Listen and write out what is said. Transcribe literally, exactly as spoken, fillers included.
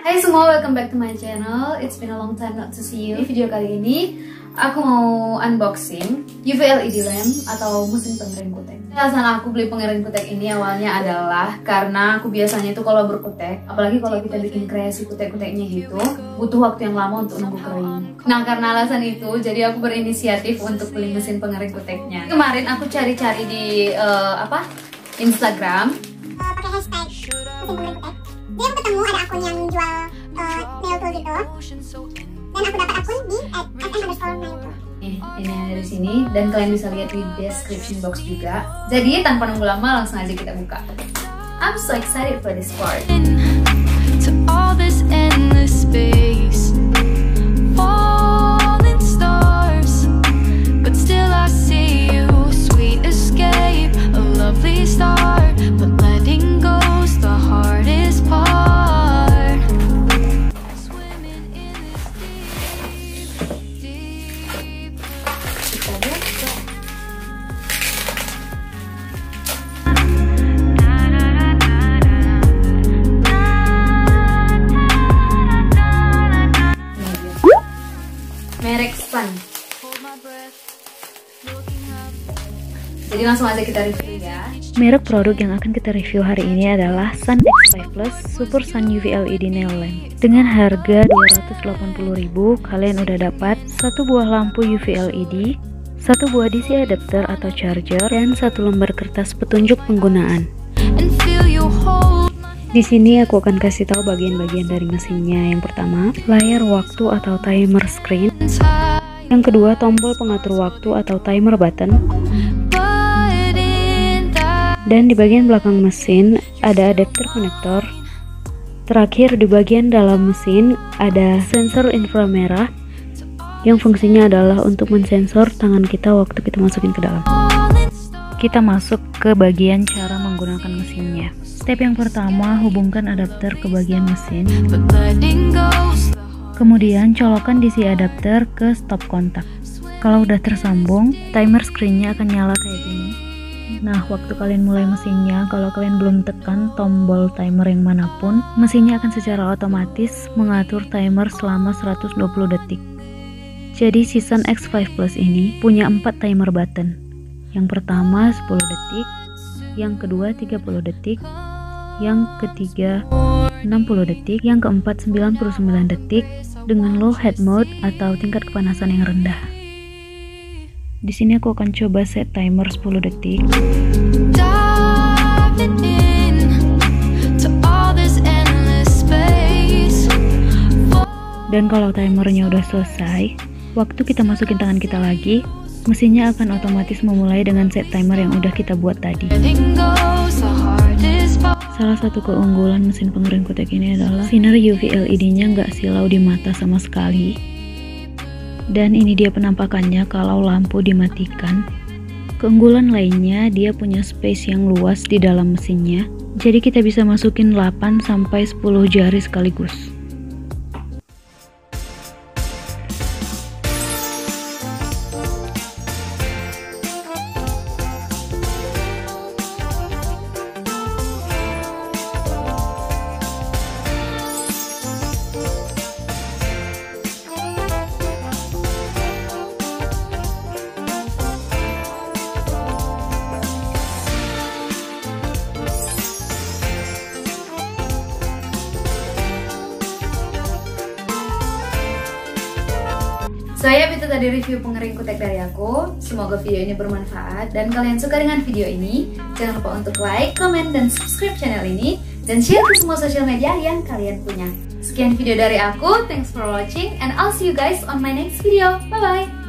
Hai semua, welcome back to my channel. It's been a long time not to see you. Di video kali ini, aku mau unboxing U V L E D lamp atau mesin pengering kutek. Alasan aku beli pengering kutek ini awalnya adalah karena aku biasanya itu kalau berkutek, apalagi kalau kita bikin kreasi kutek-kuteknya gitu, butuh waktu yang lama untuk nunggu kering. Nah, karena alasan itu, jadi aku berinisiatif untuk beli mesin pengering kuteknya. Kemarin aku cari-cari di uh, apa Instagram, uh, pakai hashtag mesin pengering kutek. Jadi aku ketemu ada akun yang jual uh, nail tool gitu, dan aku dapat akun di at sm underscore nail tool. Nih, ini yang ada di sini dan kalian bisa lihat di description box juga. Jadi tanpa nunggu lama langsung aja kita buka. I'm so excited for this part. To all this endless space, falling stars, but still I see you, sweet escape, a lovely start, but letting go's the hardest part. Swimming in this deep, deep. Kita buka. Merek Sun. Jadi langsung aja kita review ya. Merek produk yang akan kita review hari ini adalah Sun X five Plus Super Sun U V L E D Nail Lamp. Dengan harga dua ratus delapan puluh ribu rupiah, kalian udah dapat satu buah lampu U V L E D, satu buah D C adapter atau charger, dan satu lembar kertas petunjuk penggunaan. Di sini aku akan kasih tahu bagian-bagian dari mesinnya. Yang pertama, layar waktu atau timer screen. Yang kedua, tombol pengatur waktu atau timer button. Dan di bagian belakang mesin ada adapter konektor. Terakhir di bagian dalam mesin ada sensor inframerah yang fungsinya adalah untuk mensensor tangan kita waktu kita masukin ke dalam. Kita masuk ke bagian cara menggunakan mesinnya. Step yang pertama, hubungkan adapter ke bagian mesin. Kemudian colokkan D C adapter ke stop kontak. Kalau udah tersambung, timer screen-nya akan nyala kayak gini. Nah, waktu kalian mulai mesinnya, kalau kalian belum tekan tombol timer yang manapun, mesinnya akan secara otomatis mengatur timer selama seratus dua puluh detik. Jadi si Sun X five Plus ini punya empat timer button. Yang pertama sepuluh detik, yang kedua tiga puluh detik, yang ketiga enam puluh detik, yang keempat sembilan puluh sembilan detik dengan low heat mode atau tingkat kepanasan yang rendah. Di sini aku akan coba set timer sepuluh detik. Dan kalau timernya udah selesai, waktu kita masukin tangan kita lagi, mesinnya akan otomatis memulai dengan set timer yang udah kita buat tadi. Salah satu keunggulan mesin pengering kutek ini adalah sinar U V L E D-nya nggak silau di mata sama sekali. Dan ini dia penampakannya kalau lampu dimatikan. Keunggulan lainnya, dia punya space yang luas di dalam mesinnya. Jadi kita bisa masukin delapan sampai sepuluh jari sekaligus. Saya itu tadi review pengering kutek dari aku. Semoga video ini bermanfaat dan kalian suka dengan video ini. Jangan lupa untuk like, comment, dan subscribe channel ini dan share ke semua sosial media yang kalian punya. Sekian video dari aku. Thanks for watching and I'll see you guys on my next video. Bye bye.